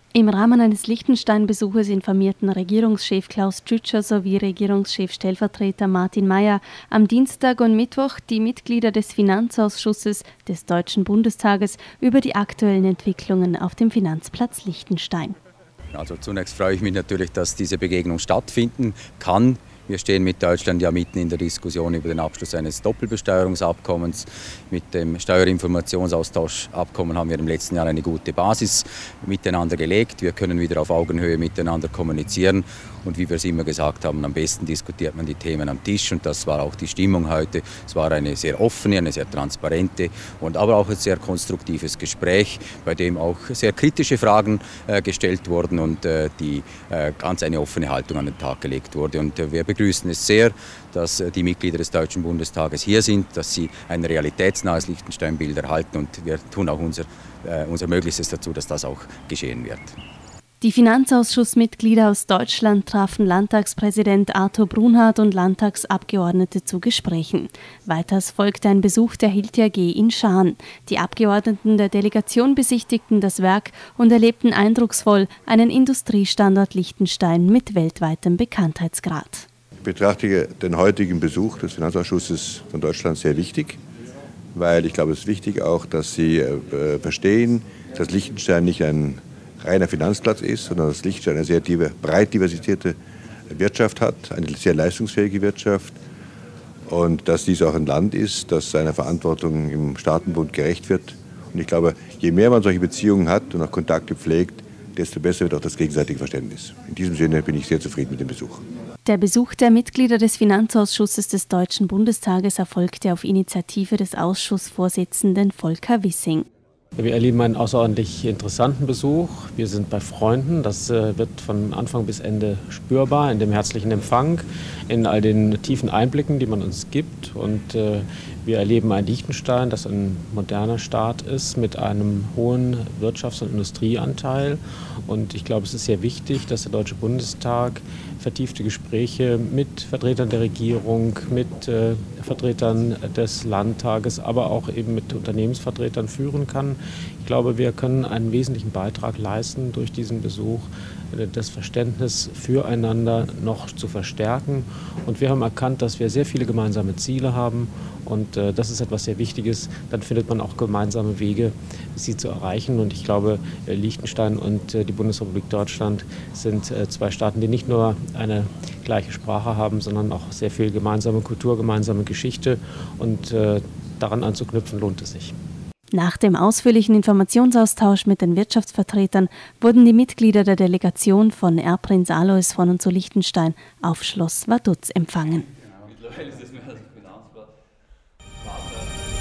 Im Rahmen eines Liechtenstein-Besuches informierten Regierungschef Klaus Tschütscher sowie Regierungschef-Stellvertreter Martin Mayer am Dienstag und Mittwoch die Mitglieder des Finanzausschusses des Deutschen Bundestages über die aktuellen Entwicklungen auf dem Finanzplatz Liechtenstein. Also zunächst freue ich mich natürlich, dass diese Begegnung stattfinden kann. Wir stehen mit Deutschland ja mitten in der Diskussion über den Abschluss eines Doppelbesteuerungsabkommens. Mit dem Steuerinformationsaustauschabkommen haben wir im letzten Jahr eine gute Basis miteinander gelegt. Wir können wieder auf Augenhöhe miteinander kommunizieren. Und wie wir es immer gesagt haben, am besten diskutiert man die Themen am Tisch. Und das war auch die Stimmung heute. Es war eine sehr offene, eine sehr transparente und aber auch ein sehr konstruktives Gespräch, bei dem auch sehr kritische Fragen gestellt wurden und die ganz eine offene Haltung an den Tag gelegt wurde. Und wir begrüßen es sehr, dass die Mitglieder des Deutschen Bundestages hier sind, dass sie ein realitätsnahes Liechtenstein-Bild erhalten, und wir tun auch unser Möglichstes dazu, dass das auch geschehen wird. Die Finanzausschussmitglieder aus Deutschland trafen Landtagspräsident Arthur Brunhardt und Landtagsabgeordnete zu Gesprächen. Weiters folgte ein Besuch der Hilti AG in Schaan. Die Abgeordneten der Delegation besichtigten das Werk und erlebten eindrucksvoll einen Industriestandort Liechtenstein mit weltweitem Bekanntheitsgrad. Ich betrachte den heutigen Besuch des Finanzausschusses von Deutschland sehr wichtig, weil ich glaube, es ist wichtig auch, dass Sie verstehen, dass Liechtenstein nicht ein reiner Finanzplatz ist, sondern dass Liechtenstein eine sehr breit diversifizierte Wirtschaft hat, eine sehr leistungsfähige Wirtschaft, und dass dies auch ein Land ist, das seiner Verantwortung im Staatenbund gerecht wird. Und ich glaube, je mehr man solche Beziehungen hat und auch Kontakte pflegt, desto besser wird auch das gegenseitige Verständnis. In diesem Sinne bin ich sehr zufrieden mit dem Besuch. Der Besuch der Mitglieder des Finanzausschusses des Deutschen Bundestages erfolgte auf Initiative des Ausschussvorsitzenden Volker Wissing. Wir erleben einen außerordentlich interessanten Besuch. Wir sind bei Freunden. Das wird von Anfang bis Ende spürbar in dem herzlichen Empfang, in all den tiefen Einblicken, die man uns gibt. Und wir erleben ein Liechtenstein, das ein moderner Staat ist mit einem hohen Wirtschafts- und Industrieanteil. Und ich glaube, es ist sehr wichtig, dass der Deutsche Bundestag vertiefte Gespräche mit Vertretern der Regierung, mit Vertretern des Landtages, aber auch eben mit Unternehmensvertretern führen kann. Ich glaube, wir können einen wesentlichen Beitrag leisten, durch diesen Besuch das Verständnis füreinander noch zu verstärken. Und wir haben erkannt, dass wir sehr viele gemeinsame Ziele haben, und das ist etwas sehr Wichtiges. Dann findet man auch gemeinsame Wege, sie zu erreichen. Und ich glaube, Liechtenstein und die Bundesrepublik Deutschland sind zwei Staaten, die nicht nur eine gleiche Sprache haben, sondern auch sehr viel gemeinsame Kultur, gemeinsame Geschichte. Und daran anzuknüpfen, lohnt es sich. Nach dem ausführlichen Informationsaustausch mit den Wirtschaftsvertretern wurden die Mitglieder der Delegation von Erbprinz Alois von und zu Liechtenstein auf Schloss Vaduz empfangen. Mittlerweile ist es mehr als Finanzplatz.